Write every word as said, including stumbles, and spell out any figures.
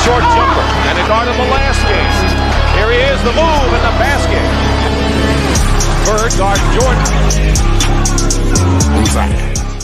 short jumper, and he guarded the last game. Here he is, the move and the basket. Bird guards Jordan.